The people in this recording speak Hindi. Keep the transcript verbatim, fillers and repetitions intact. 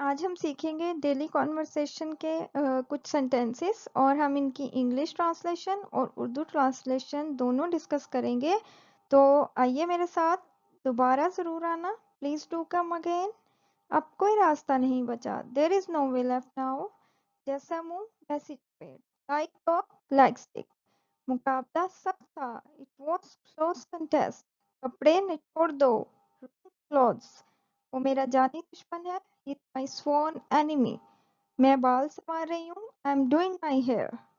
आज हम सीखेंगे डेली कॉन्वर्सेशन के अ, कुछ सेंटेंसेस और हम इनकी इंग्लिश ट्रांसलेशन और उर्दू ट्रांसलेशन दोनों डिस्कस करेंगे। तो आइए मेरे साथ दोबारा ज़रूर आना। Please do come again. अब कोई रास्ता नहीं बचा। There is no way left now. जैसा मुंह वैसी पेड़। Like talk like stick. मुकाबला सख्त था। It was close contest. कपड़े निचोड़ दो। क्लोथ्स। वो मेरा जानी दुश्मन है। He's my sworn enemy. मैं बाल संवार रही हूँ। I'm doing my hair.